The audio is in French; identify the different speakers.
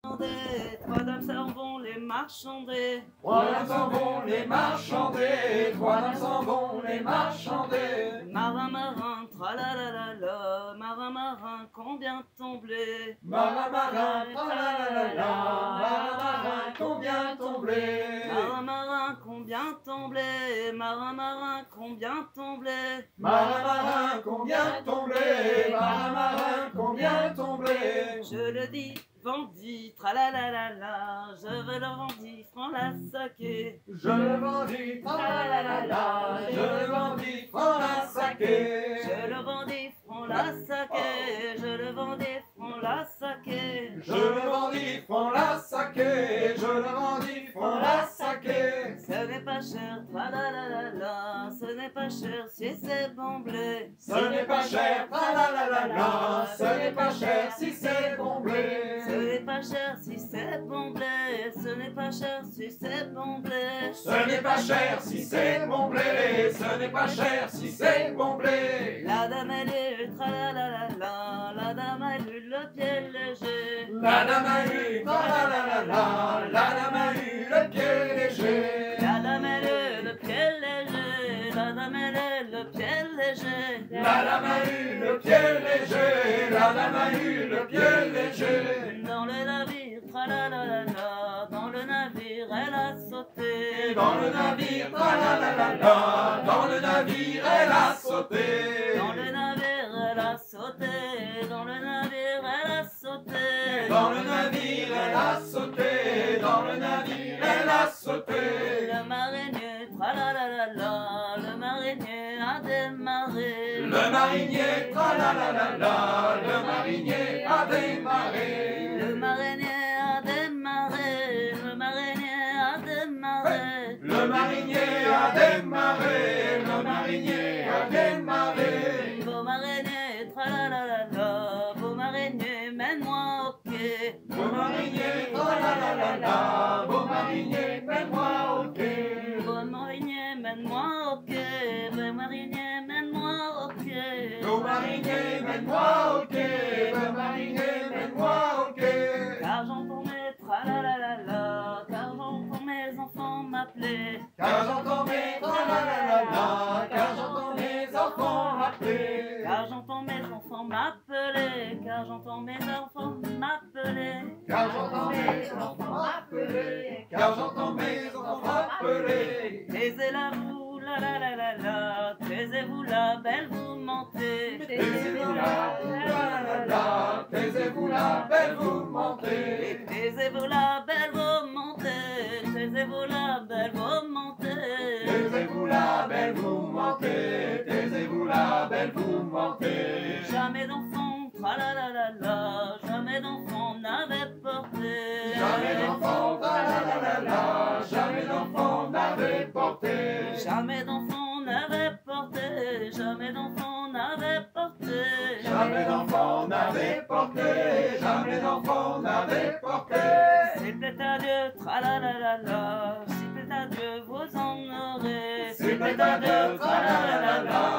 Speaker 1: Trois dames s'en vont les marchander.
Speaker 2: Trois dames s'en vont les marchander. Trois dames s'en vont les marchander.
Speaker 1: Marin, marin, tralalala, marin, marin, combien ton blé?
Speaker 2: Marin, marin, tralalala, marin, marin, combien ton blé?
Speaker 1: Marin, marin, combien ton blé? Marin, marin, combien ton blé?
Speaker 2: Marin, marin, combien ton blé? Marin, marin, combien ton blé?
Speaker 1: Je le dis, vendis, tralalala, je veux le vendis, franc la saké.
Speaker 2: Je le vendis, tralalala, je le vendis, franc la saké.
Speaker 1: Je le vendis, franc la saké, je le vendis, franc la saké.
Speaker 2: Je le vendis, franc la saké, je le vendis, franc la saké.
Speaker 1: Ce n'est pas cher, tralalala, ce n'est pas cher si c'est bon blé.
Speaker 2: Ce n'est pas cher, tralalala, ce n'est pas cher si c'est bon blé.
Speaker 1: Ce n'est pas cher si c'est bon blé, ce n'est pas cher si c'est bon blé.
Speaker 2: Ce n'est pas cher si c'est bon blé, ce n'est pas cher si c'est bon blé.
Speaker 1: La dame elle est tralalala, la dame elle eut le pied léger.
Speaker 2: La dame a eu, tralalala, la dame a eu le pied léger.
Speaker 1: La dame elle est le pied léger, la dame elle est le pied léger.
Speaker 2: La dame a eu le pied léger, la dame a eu le pied léger.
Speaker 1: Dans le navire, tralalala, dans le navire elle a sauté.
Speaker 2: Dans le navire, tralalala, dans le navire elle a sauté.
Speaker 1: Dans le navire elle a sauté, dans le navire elle a sauté.
Speaker 2: Dans le navire elle a sauté, dans le navire elle a sauté.
Speaker 1: Le marinier, tralalala, le marinier a démarré.
Speaker 2: Le marinier, tralalala, le marinier a démarré.
Speaker 1: Le marinier a démarré, le marinier a démarré.
Speaker 2: Le marinier a démarré, le marinier a démarré.
Speaker 1: Beau marinier, tralalala, beau marinier, mène-moi au quai.
Speaker 2: Beau marinier, tralalala, beau marinier, mène-moi au quai.
Speaker 1: Beau marinier, mène-moi au quai. Beau marinier, mène-moi au quai.
Speaker 2: Beau marinier, mène-moi au quai. Beau marinier, mène-moi au quai.
Speaker 1: Car j'entends mes tralalala, car j'entends mes enfants m'appeler.
Speaker 2: Car j'entends mes tralalala, car j'entends mes enfants m'appeler.
Speaker 1: Car j'entends mes enfants m'appeler, car j'entends mes enfants m'appeler.
Speaker 2: Car j'entends mes enfants m'appeler. Car j'entends mes enfants m'appeler.
Speaker 1: Taisez-la-vous, la la la la la, taisez-vous la belle, vous mentez.
Speaker 2: Taisez-vous la, la, la, taisez-vous la, belle, vous mentez.
Speaker 1: Taisez-vous la belle, vous mentez. Taisez-vous la belle, vous mentez.
Speaker 2: Taisez-vous la, belle, vous mentez. Taisez-vous la, belle, vous mentez.
Speaker 1: Jamais d'enfant, tralalala, jamais d'enfant n'avait porté.
Speaker 2: Jamais d'enfant, tralalala, jamais d'enfant n'avait porté.
Speaker 1: Jamais d'enfant n'avait porté, jamais d'enfant n'avait porté.
Speaker 2: Jamais d'enfant n'avait porté, jamais d'enfant n'avait porté.
Speaker 1: S'il plaît à Dieu, tralalala, s'il plaît à Dieu, vous en aurez.
Speaker 2: S'il plaît à Dieu, tralalala,